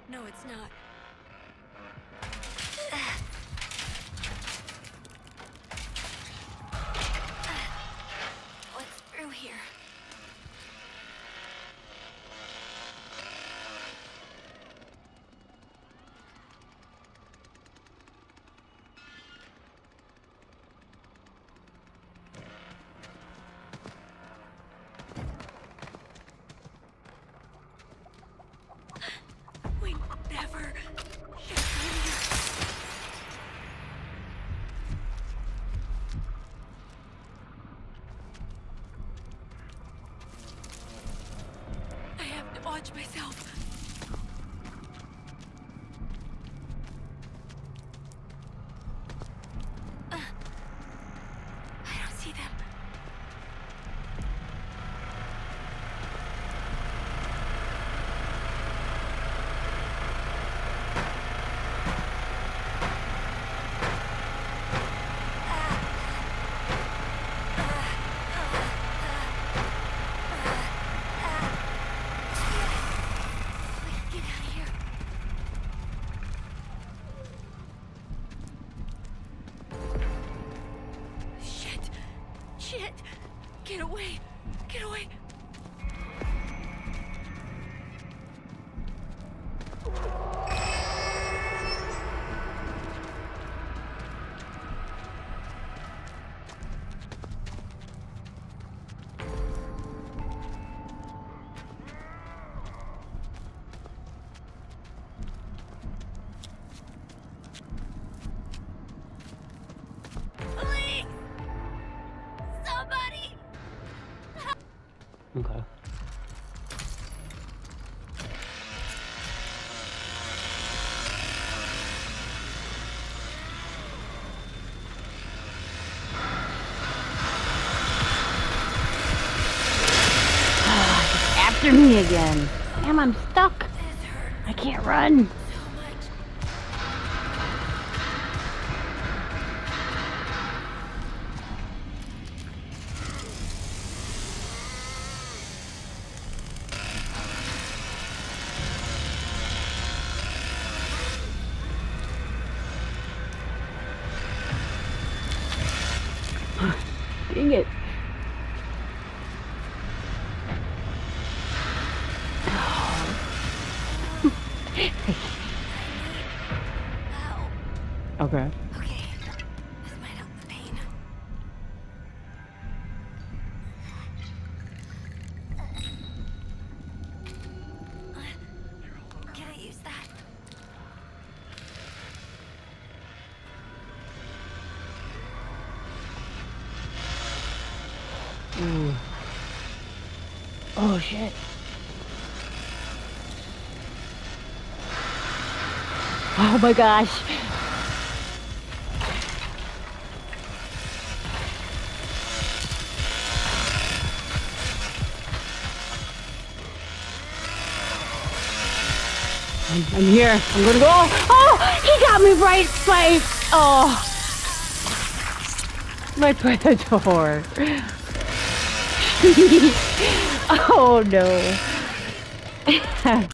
No, it's not. What's through here? We never should have been here. I have to watch myself. I don't see them. Get out of here. Shit. Shit. Get away. Get away. Please! Somebody! Okay. After me again. Damn, I'm stuck. This hurt I can't run. so much. Dang it. Ow. Okay. Okay. This might help the pain. Can I use that? Ooh. Oh shit. Oh my gosh. I'm here. I'm gonna go. Oh, he got me right by. Oh, my predator. Oh no.